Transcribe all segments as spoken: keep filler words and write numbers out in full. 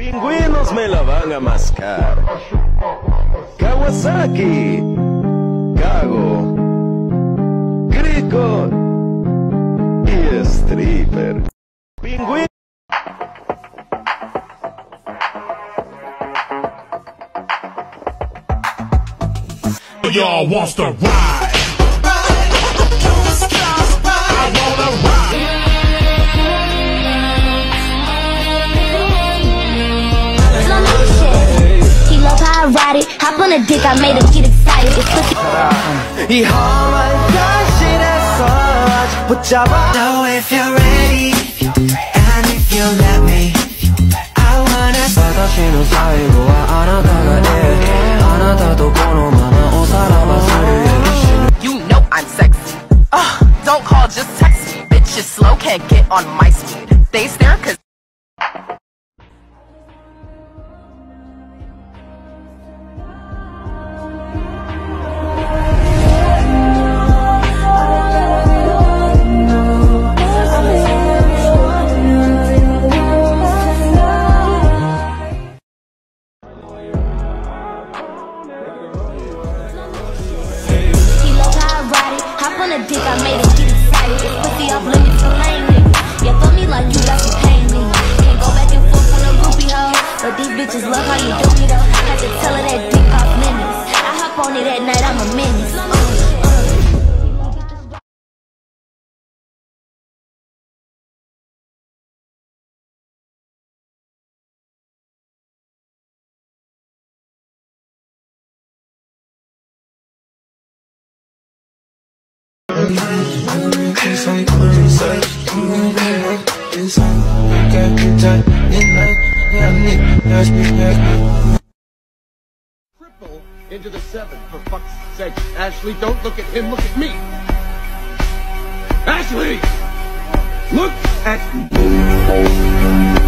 Pingüinos me la van a mascar. Kawasaki, Kago, Crico y Stripper. Pingüino. Y'all wants to ride. I wanna ride. He love how I ride it. Hop on a dick, I made him get excited. It's cookie. 이 험한 현실에서 아직 붙잡아. So if you're ready, and if you let me, I wanna. 다시는 사이로와 아나다가 돼. 아나다도 고노마나 오사라바스를 얘기시는. You know I'm sexy. Uh, don't call, just text me. Bitch is slow, can't get on my speed. They stare cause on a dick, I made it get excited. This pussy off limits for lame niggas. Yeah, fuck me like you got some pain, nigga. Can't go back and forth on a groupie hoe, but these bitches love how you do me though. Had to tell her that dick off limits. I hop on it at night, I'm a menace. Uh, uh. It's like when such it's like I can touch it like I need touch me back. Triple into the seven, for fuck's sake. Ashley, don't look at him, look at me. Ashley! Look at me.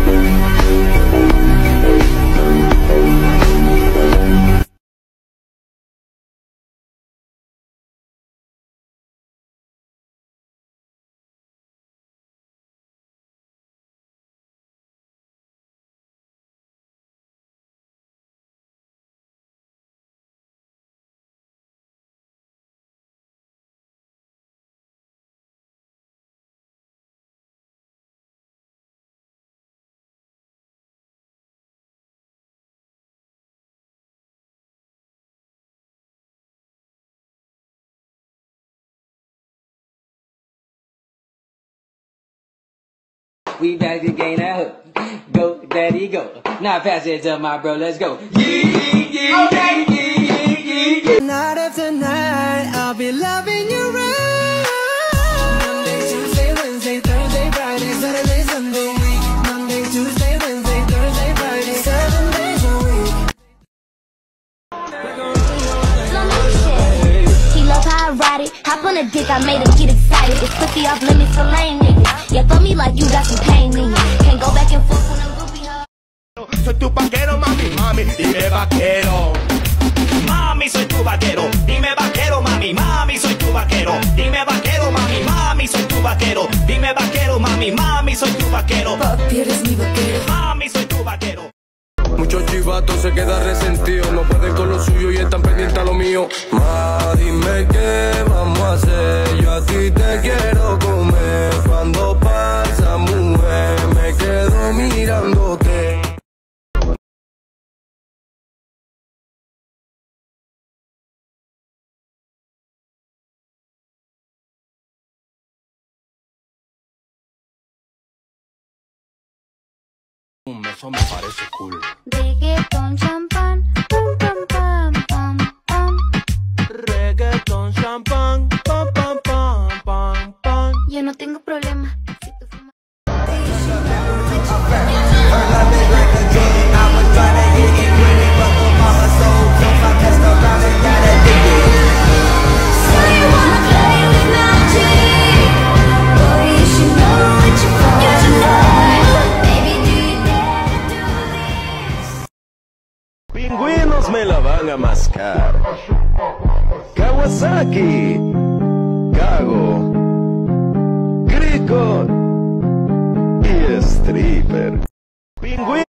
We back to gain that hook. Go, daddy, go. Now pass it to my bro, let's go. Yeah, yeah, yeah, yeah, yeah, yeah. Night after night, I'll be loving you right. Monday, Tuesday, Wednesday, Thursday, Friday, Saturday, Sunday. Monday, Tuesday, Wednesday, Thursday, Friday, seven days a week. He love how I ride it. Hop on a dick, I made him get excited. This pussy off limits for lame niggas. Yeah, fuck me like you got some pain, nigga. Can't go back and forth on a groupie hoe. Soy tu vaquero, mami, mami, dime vaquero. Mami, soy tu vaquero, dime vaquero, mami, mami, soy tu vaquero. Dime vaquero, mami, mami, soy tu vaquero. Dime vaquero, mami, mami, soy tu vaquero. Papi, eres mi vaquero. Mami, soy tu vaquero. Muchos chivatos se quedan resentidos, no pueden con lo suyo y están pendientes a lo mío. Ma, dime qué vamos a hacer, yo a ti te quiero comer. Cuando pasa, mujer, me quedo mirándote. Eso me parece cool. Reggaeton, champán, pam, pam, pam, pam, pam. Reggaeton, champán, pam, pam, pam, pam, pam. Yo no tengo problema. Si tú fumas. Pingüinos me la van a mascar. Kawasaki, Kago, Crico y Stripper. Pingüinos.